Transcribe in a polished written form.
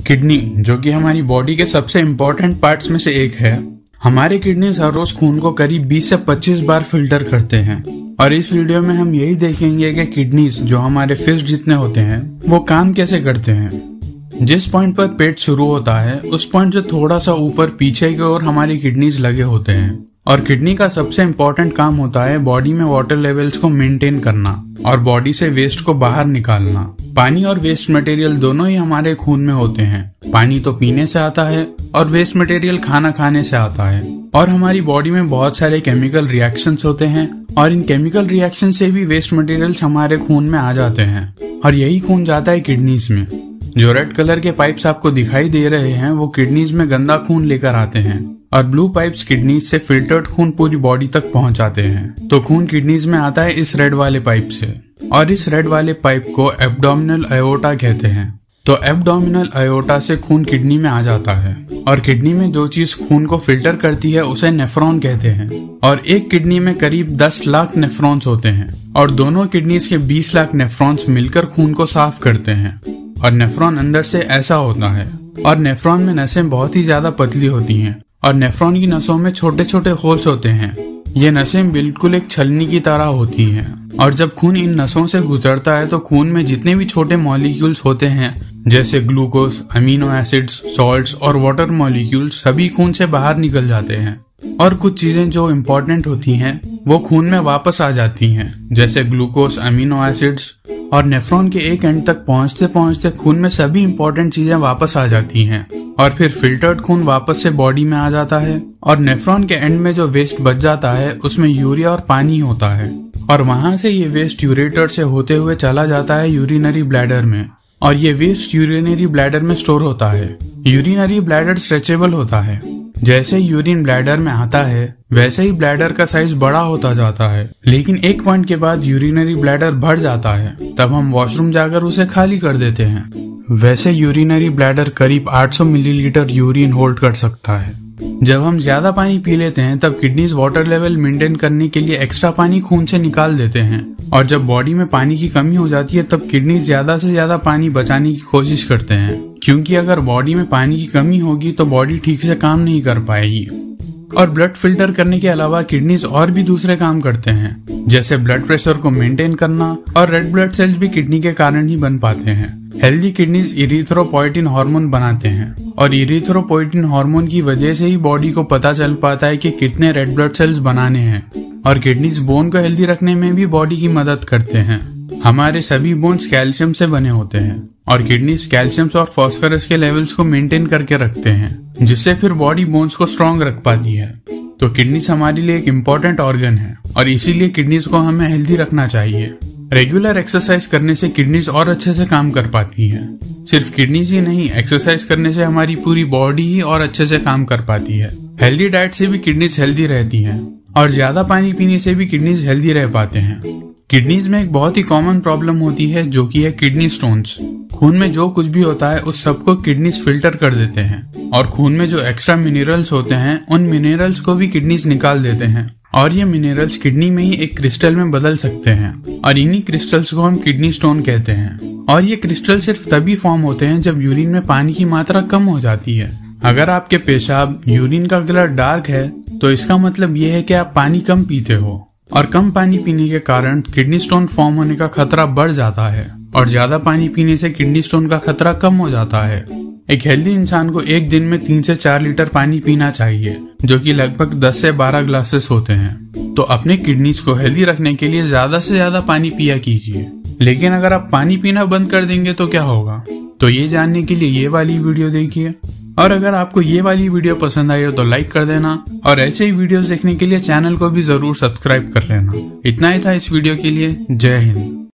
Kidney, जो कि हमारी बॉडी के सबसे इम्पोर्टेंट पार्ट्स में से एक है। हमारे किडनीज हर रोज खून को करीब 20 से 25 बार फिल्टर करते हैं और इस वीडियो में हम यही देखेंगे कि किडनीज, जो हमारे फिस्ट जितने होते हैं, वो काम कैसे करते हैं। जिस पॉइंट पर पेट शुरू होता है उस पॉइंट से थोड़ा सा ऊपर पीछे की ओर हमारी किडनीज लगे होते हैं और किडनी का सबसे इम्पोर्टेंट काम होता है बॉडी में वाटर लेवल्स को मेंटेन करना और बॉडी से वेस्ट को बाहर निकालना। पानी और वेस्ट मटेरियल दोनों ही हमारे खून में होते हैं। पानी तो पीने से आता है और वेस्ट मटेरियल खाना खाने से आता है। और हमारी बॉडी में बहुत सारे केमिकल रिएक्शंस होते हैं और इन केमिकल रिएक्शन से भी वेस्ट मटेरियल्स हमारे खून में आ जाते हैं और यही खून जाता है किडनीज में। जो रेड कलर के पाइप्स आपको दिखाई दे रहे हैं वो किडनीज में गंदा खून लेकर आते हैं और ब्लू पाइप्स किडनीज से फिल्टर्ड खून पूरी बॉडी तक पहुंचाते हैं। तो खून किडनीज में आता है इस रेड वाले पाइप से और इस रेड वाले पाइप को एब्डोमिनल अयोर्टा कहते हैं। तो एब्डोमिनल अयोर्टा से खून किडनी में आ जाता है और किडनी में जो चीज खून को फिल्टर करती है उसे नेफ्रॉन कहते हैं और एक किडनी में करीब 10 लाख नेफ्रॉन्स होते हैं और दोनों किडनीज के 20 लाख नेफ्रॉन्स मिलकर खून को साफ करते हैं। और नेफ्रॉन अंदर से ऐसा होता है और नेफ्रॉन में नसें बहुत ही ज्यादा पतली होती हैं और नेफ्रॉन की नसों में छोटे छोटे होल्स होते हैं। ये नसें बिल्कुल एक छलनी की तरह होती हैं और जब खून इन नसों से गुजरता है तो खून में जितने भी छोटे मॉलिक्यूल्स होते हैं जैसे ग्लूकोज, अमीनो एसिड्स, सॉल्ट्स और वाटर मॉलिक्यूल्स सभी खून से बाहर निकल जाते हैं और कुछ चीजें जो इम्पोर्टेंट होती हैं वो खून में वापस आ जाती हैं जैसे ग्लूकोज, अमीनो एसिड्स। और नेफ्रॉन के एक एंड तक पहुंचते पहुंचते खून में सभी इम्पोर्टेंट चीजें वापस आ जाती हैं और फिर फिल्टर्ड खून वापस से बॉडी में आ जाता है और नेफ्रॉन के एंड में जो वेस्ट बच जाता है उसमें यूरिया और पानी होता है और वहां से ये वेस्ट यूरेटर से होते हुए चला जाता है यूरिनरी ब्लैडर में और ये वेस्ट यूरिनरी ब्लैडर में स्टोर होता है। यूरिनरी ब्लैडर स्ट्रेचेबल होता है। जैसे यूरिन ब्लैडर में आता है वैसे ही ब्लैडर का साइज बड़ा होता जाता है, लेकिन एक पॉइंट के बाद यूरिनरी ब्लैडर भर जाता है, तब हम वॉशरूम जाकर उसे खाली कर देते हैं। वैसे यूरिनरी ब्लैडर करीब 800 मिलीलीटर यूरिन होल्ड कर सकता है। जब हम ज्यादा पानी पी लेते हैं तब किडनीज वाटर लेवल मेंटेन करने के लिए एक्स्ट्रा पानी खून से निकाल देते हैं और जब बॉडी में पानी की कमी हो जाती है तब किडनीज ज्यादा से ज्यादा पानी बचाने की कोशिश करते हैं, क्योंकि अगर बॉडी में पानी की कमी होगी तो बॉडी ठीक से काम नहीं कर पाएगी। और ब्लड फिल्टर करने के अलावा किडनीज और भी दूसरे काम करते हैं जैसे ब्लड प्रेशर को मेंटेन करना और रेड ब्लड सेल्स भी किडनी के कारण ही बन पाते हैं। हेल्दी किडनीज इरिथ्रोपोइटिन हार्मोन बनाते हैं और इरिथ्रोपोइटिन हार्मोन की वजह से ही बॉडी को पता चल पाता है कि कितने रेड ब्लड सेल्स बनाने हैं और किडनीज बोन को हेल्दी रखने में भी बॉडी की मदद करते हैं। हमारे सभी बोन्स कैल्शियम से बने होते हैं और किडनीज कैल्शियम और फास्फोरस के लेवल्स को मेंटेन करके रखते हैं जिससे फिर बॉडी बोन्स को स्ट्रॉन्ग रख पाती है। तो किडनीज हमारे लिए एक इम्पोर्टेंट ऑर्गन है और इसीलिए किडनीज को हमें हेल्दी रखना चाहिए। रेगुलर एक्सरसाइज करने से किडनीज और अच्छे से काम कर पाती है। सिर्फ किडनीज ही नहीं, एक्सरसाइज करने से हमारी पूरी बॉडी ही और अच्छे से काम कर पाती है। हेल्दी डाइट से भी किडनीज हेल्दी रहती है और ज्यादा पानी पीने से भी किडनीज हेल्दी रह पाते हैं। किडनीज में एक बहुत ही कॉमन प्रॉब्लम होती है जो कि है किडनी स्टोन्स। खून में जो कुछ भी होता है उस सबको किडनीज फिल्टर कर देते हैं और खून में जो एक्स्ट्रा मिनरल्स होते हैं उन मिनरल्स को भी किडनीज निकाल देते हैं और ये मिनरल्स किडनी में ही एक क्रिस्टल में बदल सकते हैं और इन्हीं क्रिस्टल्स को हम किडनी स्टोन कहते हैं। और ये क्रिस्टल सिर्फ तभी फॉर्म होते हैं जब यूरिन में पानी की मात्रा कम हो जाती है। अगर आपके पेशाब यूरिन का कलर डार्क है तो इसका मतलब ये है कि आप पानी कम पीते हो और कम पानी पीने के कारण किडनी स्टोन फॉर्म होने का खतरा बढ़ जाता है और ज्यादा पानी पीने से किडनी स्टोन का खतरा कम हो जाता है। एक हेल्दी इंसान को एक दिन में 3 से 4 लीटर पानी पीना चाहिए जो कि लगभग 10 से 12 ग्लासेस होते हैं। तो अपने किडनीज को हेल्दी रखने के लिए ज्यादा से ज्यादा पानी पिया कीजिए। लेकिन अगर आप पानी पीना बंद कर देंगे तो क्या होगा? तो ये जानने के लिए ये वाली वीडियो देखिए और अगर आपको ये वाली वीडियो पसंद आई हो तो लाइक कर देना और ऐसे ही वीडियोस देखने के लिए चैनल को भी जरूर सब्सक्राइब कर लेना। इतना ही था इस वीडियो के लिए। जय हिंद।